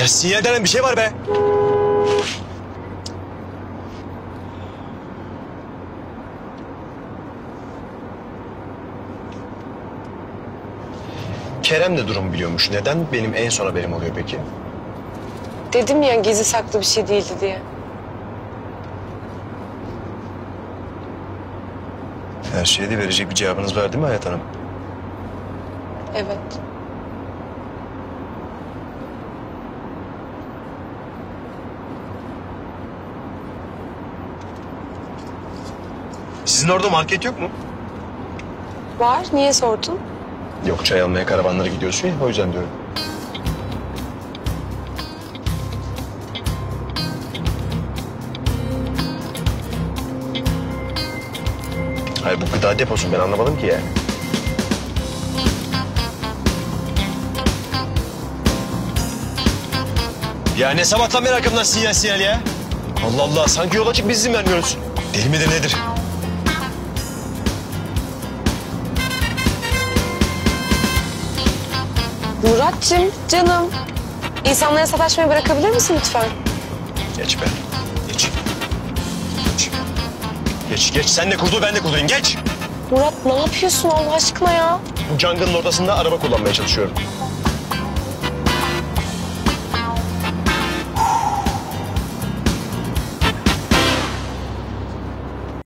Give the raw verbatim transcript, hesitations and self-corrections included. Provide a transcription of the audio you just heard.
sinyal denen bir şey var be. Kerem de durum biliyormuş. Neden benim en son haberim oluyor peki? Dedim ya gizli saklı bir şey değildi diye. Her şeye de verecek bir cevabınız var değil mi Hayat Hanım? Evet. Sizin orada market yok mu? Var. Niye sordun? Yok, çay almaya karavanlara gidiyorsun ya, o yüzden diyorum. Hayır, bu gıda deposu, ben anlamadım ki yani. Ya ne sabahtan beri arkamdan sinyal sinyal ya? Allah Allah, sanki yola çık biz izin vermiyoruz. Deli midir nedir? Muratcığım, canım. İnsanlara sataşmayı bırakabilir misin lütfen? Geç be, geç. Geç, geç, geç. Sen de kurtul, ben de kurtulayım, geç. Murat ne yapıyorsun Allah aşkına ya? Bu jungle'ın ortasında araba kullanmaya çalışıyorum.